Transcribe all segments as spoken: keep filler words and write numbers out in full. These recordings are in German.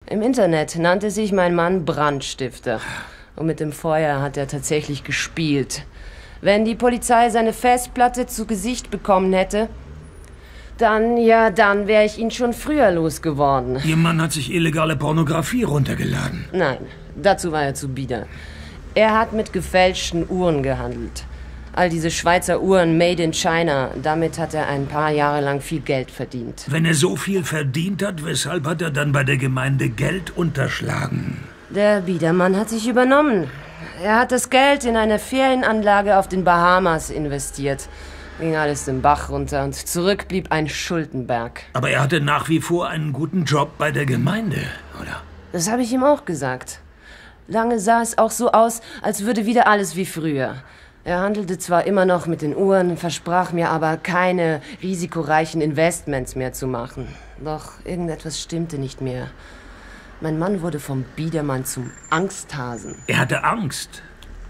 Im Internet nannte sich mein Mann Brandstifter. Und mit dem Feuer hat er tatsächlich gespielt. Wenn die Polizei seine Festplatte zu Gesicht bekommen hätte, dann, ja, dann wäre ich ihn schon früher losgeworden. Ihr Mann hat sich illegale Pornografie runtergeladen. Nein, dazu war er zu bieder. Er hat mit gefälschten Uhren gehandelt. All diese Schweizer Uhren made in China, damit hat er ein paar Jahre lang viel Geld verdient. Wenn er so viel verdient hat, weshalb hat er dann bei der Gemeinde Geld unterschlagen? Der Biedermann hat sich übernommen. Er hat das Geld in eine Ferienanlage auf den Bahamas investiert. Ging alles den Bach runter und zurück blieb ein Schuldenberg. Aber er hatte nach wie vor einen guten Job bei der Gemeinde, oder? Das habe ich ihm auch gesagt. Lange sah es auch so aus, als würde wieder alles wie früher. Er handelte zwar immer noch mit den Uhren, versprach mir aber keine risikoreichen Investments mehr zu machen. Doch irgendetwas stimmte nicht mehr. Mein Mann wurde vom Biedermann zum Angsthasen. Er hatte Angst.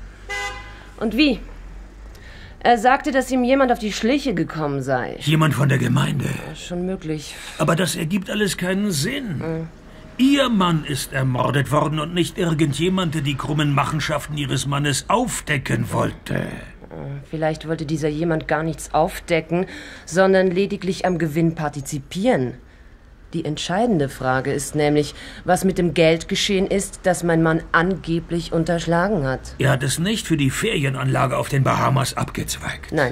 Und wie? Er sagte, dass ihm jemand auf die Schliche gekommen sei. Jemand von der Gemeinde? Ja, schon möglich. Aber das ergibt alles keinen Sinn. Mhm. Ihr Mann ist ermordet worden und nicht irgendjemand, der die krummen Machenschaften Ihres Mannes aufdecken wollte. Vielleicht wollte dieser jemand gar nichts aufdecken, sondern lediglich am Gewinn partizipieren. Die entscheidende Frage ist nämlich, was mit dem Geld geschehen ist, das mein Mann angeblich unterschlagen hat. Er hat es nicht für die Ferienanlage auf den Bahamas abgezweigt. Nein.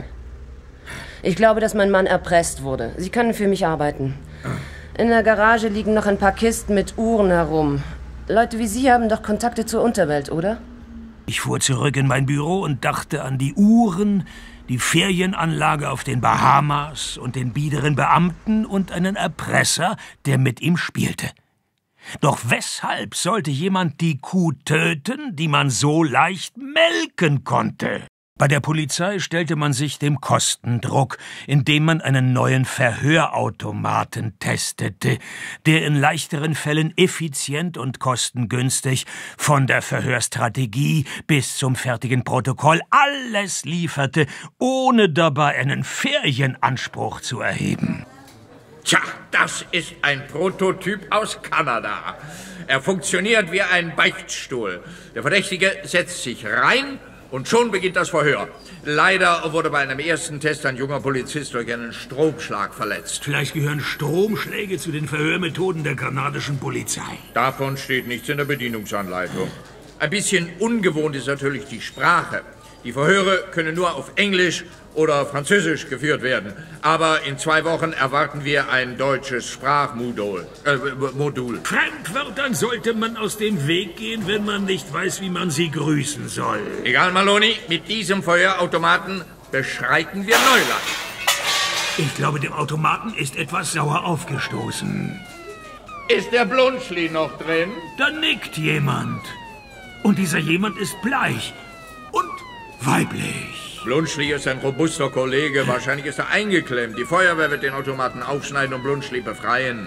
Ich glaube, dass mein Mann erpresst wurde. Sie können für mich arbeiten. Ah. In der Garage liegen noch ein paar Kisten mit Uhren herum. Leute wie Sie haben doch Kontakte zur Unterwelt, oder? Ich fuhr zurück in mein Büro und dachte an die Uhren, die Ferienanlage auf den Bahamas und den biederen Beamten und einen Erpresser, der mit ihm spielte. Doch weshalb sollte jemand die Kuh töten, die man so leicht melken konnte? Bei der Polizei stellte man sich dem Kostendruck, indem man einen neuen Verhörautomaten testete, der in leichteren Fällen effizient und kostengünstig von der Verhörstrategie bis zum fertigen Protokoll alles lieferte, ohne dabei einen Ferienanspruch zu erheben. Tja, das ist ein Prototyp aus Kanada. Er funktioniert wie ein Beichtstuhl. Der Verdächtige setzt sich rein, und schon beginnt das Verhör. Leider wurde bei einem ersten Test ein junger Polizist durch einen Stromschlag verletzt. Vielleicht gehören Stromschläge zu den Verhörmethoden der kanadischen Polizei. Davon steht nichts in der Bedienungsanleitung. Ein bisschen ungewohnt ist natürlich die Sprache. Die Verhöre können nur auf Englisch oder Französisch geführt werden. Aber in zwei Wochen erwarten wir ein deutsches Sprachmodul. Äh, Modul. Fremdwörtern sollte man aus dem Weg gehen, wenn man nicht weiß, wie man sie grüßen soll. Egal, Maloney, mit diesem Verhörautomaten beschreiten wir Neuland. Ich glaube, dem Automaten ist etwas sauer aufgestoßen. Ist der Blunschli noch drin? Da nickt jemand. Und dieser jemand ist bleich und weiblich. Blunschli ist ein robuster Kollege. Wahrscheinlich ist er eingeklemmt. Die Feuerwehr wird den Automaten aufschneiden und Blunschli befreien.